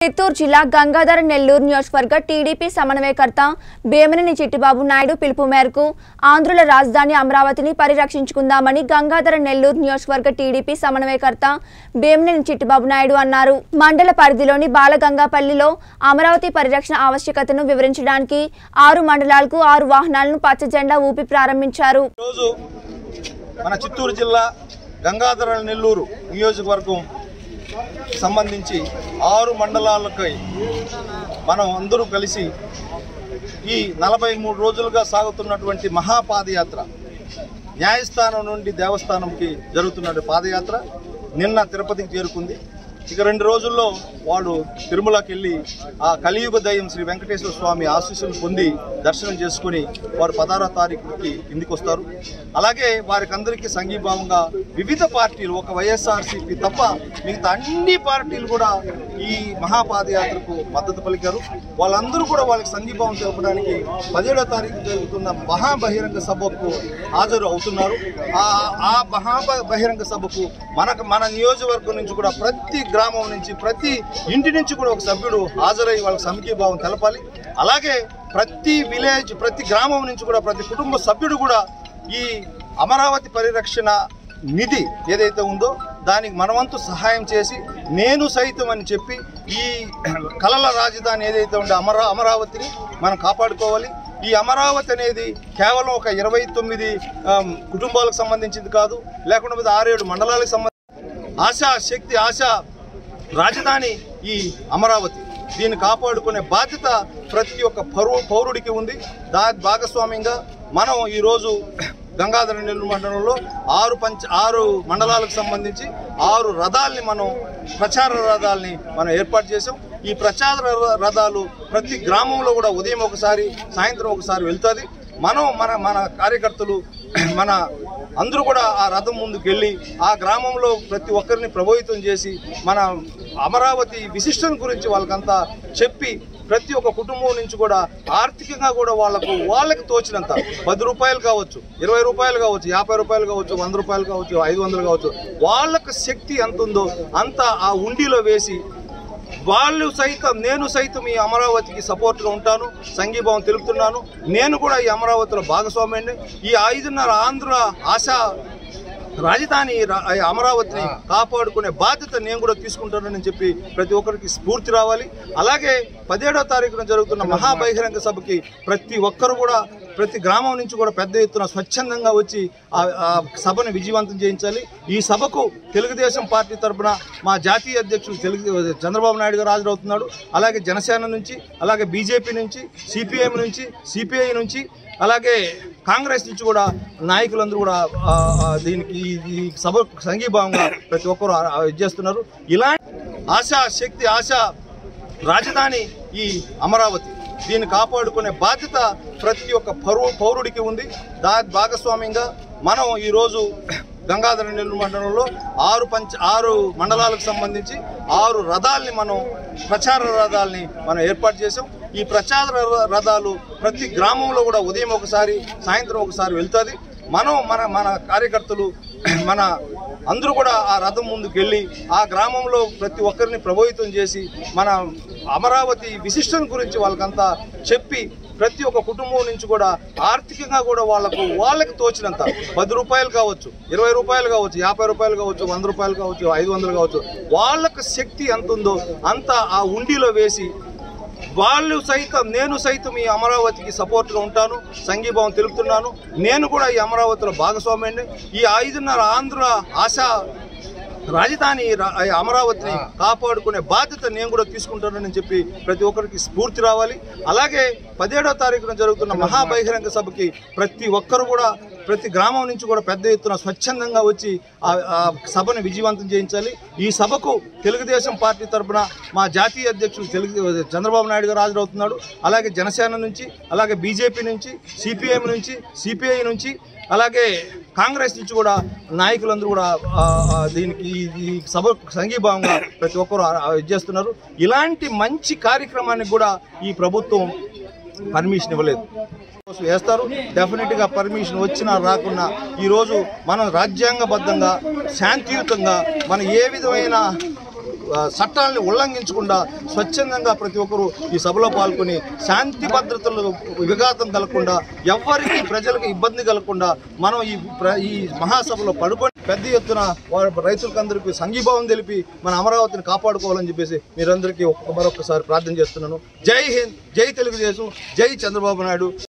చిత్తూరు జిల్లా గంగాధర నెల్లూరు నియోజకవర్గ టీడీపీ సమన్వయకర్త భీమినేని చిట్టిబాబు నాయుడు పిలుపు మేరకు ఆంధ్రుల రాజధాని అమరావతిని పరిరక్షించుకుందామని గంగాధర నెల్లూరు నియోజకవర్గ టీడీపీ సమన్వయకర్త భీమినేని చిట్టిబాబు నాయుడు అన్నారు. మండల పరిధిలోని బాలగంగాపల్లిలో అమరావతి పరిరక్షణ ఆవశ్యకతను వివరించడానికి 6 మండలాలకు 6 వాహనాలను పచ్చ జెండా ఊపి ప్రారంభించారు. మన చిత్తూరు జిల్లా గంగాధర నెల్లూరు నియోజకవర్గం సంబంధించి 6 మండలాలకై మనం అందరూ కలిసి ఈ 43 రోజులుగా సాగుతున్నటువంటి మహాపాదయాత్ర న్యాయస్థానం నుండి దేవస్థానంకి జరుగుతున్న పాదయాత్ర నిన్న తిరుపతికి చేరుకుంది. ఇక 2 రోజుల్లో వాళ్ళు తిరుమలకి వెళ్ళి ఆ కలియుగ దైవం శ్రీ వెంకటేశ్వర స్వామి ఆశీస్సులు పొంది దర్శనం చేసుకుని వారు 16వ తారీఖుకి ఇంటికి వస్తారు. అలాగే వారికి అందరికీ సంఘీభావంగా వివిధ పార్టీలు ఒక వైఎస్ఆర్సీపీ తప్ప మిగతా అన్ని పార్టీలు కూడా ఈ మహాపాదయాత్రకు మద్దతు పలికారు. వాళ్ళందరూ కూడా వాళ్ళకి సంఘీభావం తెలపడానికి 17వ తారీఖు జరుగుతున్న మహాబహిరంగ సభకు హాజరు అవుతున్నారు. ఆ మహాబహిరంగ సభకు మన నియోజకవర్గం నుంచి కూడా ప్రతి గ్రామం నుంచి ప్రతి ఇంటి నుంచి కూడా ఒక సభ్యుడు హాజరై వాళ్ళకి సంఘీభావం తెలపాలి. అలాగే ప్రతి విలేజ్ ప్రతి గ్రామం నుంచి కూడా ప్రతి కుటుంబ సభ్యుడు కూడా ఈ అమరావతి పరిరక్షణ నిధి ఏదైతే ఉందో దానికి మనవంతు సహాయం చేసి నేను సైతం అని చెప్పి ఈ కలల రాజధాని ఏదైతే ఉందో అమరావతిని మనం కాపాడుకోవాలి. ఈ అమరావతి అనేది కేవలం ఒక 29 కుటుంబాలకు సంబంధించింది కాదు, లేకుండా 6-7 మండలాలకు సంబంధించి ఆశా శక్తి ఆశా రాజధాని ఈ అమరావతి. దీన్ని కాపాడుకునే బాధ్యత ప్రతి ఒక్క పౌరుడికి ఉంది. దాని భాగస్వామ్యంగా మనం ఈరోజు గంగాధర నెల్లూరు మండలంలో 6 మండలాలకు సంబంధించి 6 రథాలని ప్రచార రథాలని మనం ఏర్పాటు చేసాం. ఈ ప్రచార రథాలు ప్రతి గ్రామంలో కూడా ఉదయం ఒకసారి సాయంత్రం ఒకసారి వెళ్తుంది. మన కార్యకర్తలు మన అందరూ కూడా ఆ రథం ముందుకు వెళ్ళి ఆ గ్రామంలో ప్రతి ఒక్కరిని ప్రభావితం చేసి మన అమరావతి విశిష్టం గురించి వాళ్ళకంతా చెప్పి ప్రతి ఒక్క కుటుంబం నుంచి కూడా ఆర్థికంగా కూడా వాళ్ళకి తోచినంత 10 రూపాయలు కావచ్చు, 20 రూపాయలు కావచ్చు, 50 రూపాయలు కావచ్చు, 100 రూపాయలు కావచ్చు, 500 కావచ్చు, వాళ్ళకు శక్తి ఎంత ఉందో అంత ఆ ఉండిలో వేసి నేను సైతం ఈ అమరావతికి సపోర్ట్గా ఉంటాను, సంఘీభావం తెలుపుతున్నాను. నేను కూడా ఈ అమరావతిలో భాగస్వామ్యాన్ని ఈ 5.5 ఆంధ్ర ఆశా రాజధాని అమరావతిని కాపాడుకునే బాధ్యత నేను కూడా తీసుకుంటానని చెప్పి ప్రతి ఒక్కరికి స్ఫూర్తి రావాలి. అలాగే 17వ తారీఖున జరుగుతున్న మహాబహిరంగ సభకి ప్రతి ఒక్కరు కూడా ప్రతి గ్రామం నుంచి కూడా పెద్ద ఎత్తున స్వచ్ఛందంగా వచ్చి ఆ సభను విజయవంతం చేయించాలి. ఈ సభకు తెలుగుదేశం పార్టీ తరఫున మా జాతీయ అధ్యక్షుడు చంద్రబాబు నాయుడు గారు హాజరవుతున్నాడు. అలాగే జనసేన నుంచి, అలాగే బీజేపీ నుంచి, సిపిఎం నుంచి, సిపిఐ నుంచి, అలాగే కాంగ్రెస్ నుంచి కూడా నాయకులందరూ కూడా దీనికి ఈ సభ సంఘీభావంగా ప్రతి ఒక్కరు చేస్తున్నారు. ఇలాంటి ఆశా శక్తి ఆశా రాజధాని ఈ అమరావతి. దీన్ని కాపాడుకునే బాధ్యత ప్రతి ఒక్క పౌరుడికి ఉంది. దాని భాగస్వామ్యంగా మనం ఈరోజు గంగాధర నెల్లూరు మండలంలో 6 మండలాలకు సంబంధించి 6 రథాలని ప్రచార రథాలని మనం ఏర్పాటు చేసాం. ఈ ప్రచార రథాలు ప్రతి గ్రామంలో కూడా ఉదయం ఒకసారి సాయంత్రం ఒకసారి వెళ్తుంది. మన కార్యకర్తలు మన అందరూ కూడా ఆ రథం ముందుకు వెళ్ళి ఆ గ్రామంలో ప్రతి ఒక్కరిని ప్రభావితం చేసి మన అమరావతి విశిష్టం గురించి వాళ్ళకంతా చెప్పి ప్రతి ఒక్క కుటుంబం నుంచి కూడా ఆర్థికంగా కూడా వాళ్ళకి తోచినంత 10 రూపాయలు కావచ్చు, 20 రూపాయలు కావచ్చు, 50 రూపాయలు కావచ్చు, 100 రూపాయలు కావచ్చు, 500 కావచ్చు, వాళ్ళకు శక్తి ఎంత ఉందో అంత ఆ ఉండిలో వేసి నేను సైతం ఈ అమరావతికి సపోర్ట్గా ఉంటాను, సంఘీభావం తెలుపుతున్నాను. నేను కూడా ఈ అమరావతిలో భాగస్వామ్యాన్ని ఈ 5.5 ఆంధ్ర ఆశా రాజధాని అమరావతిని కాపాడుకునే బాధ్యత నేను కూడా తీసుకుంటానని చెప్పి ప్రతి ఒక్కరికి స్ఫూర్తి రావాలి. అలాగే 17వ తారీఖున జరుగుతున్న మహాబహిరంగ సభకి ప్రతి ఒక్కరు కూడా ప్రతి గ్రామం నుంచి కూడా పెద్ద ఎత్తున స్వచ్ఛందంగా వచ్చి ఆ సభను విజయవంతం చేయించాలి. ఈ సభకు తెలుగుదేశం పార్టీ తరఫున మా జాతీయ అధ్యక్షుడు చంద్రబాబు నాయుడు గారు హాజరవుతున్నాడు. అలాగే జనసేన నుంచి, అలాగే బీజేపీ నుంచి, సిపిఎం నుంచి, సిపిఐ నుంచి, అలాగే కాంగ్రెస్ నుంచి కూడా నాయకులందరూ కూడా దీనికి ఈ సభ సంఘీభావంగా ప్రతి ఒక్కరు చేస్తున్నారు. ఇలాంటి మంచి కార్యక్రమానికి కూడా ఈ ప్రభుత్వం పర్మిషన్ ఇవ్వలేదు. వేస్తారు డెఫినెట్గా పర్మిషన్ వచ్చినా రాకున్నా ఈరోజు మనం రాజ్యాంగబద్ధంగా శాంతియుతంగా మనం ఏ విధమైన చట్టాలని ఉల్లంఘించకుండా స్వచ్ఛందంగా ప్రతి ఒక్కరూ ఈ సభలో పాల్గొని శాంతి భద్రతలు విఘాతం కలగకుండా ఎవరికి ప్రజలకు ఇబ్బంది కలగకుండా మనం ఈ మహాసభలో పడుకొని పెద్ద ఎత్తున రైతులకందరికీ సంఘీభావం తెలిపి మన అమరావతిని కాపాడుకోవాలని చెప్పేసి మీరందరికీ మరొకసారి ప్రార్థన చేస్తున్నాను. జై హింద్, జై తెలుగుదేశం, జై చంద్రబాబు నాయుడు.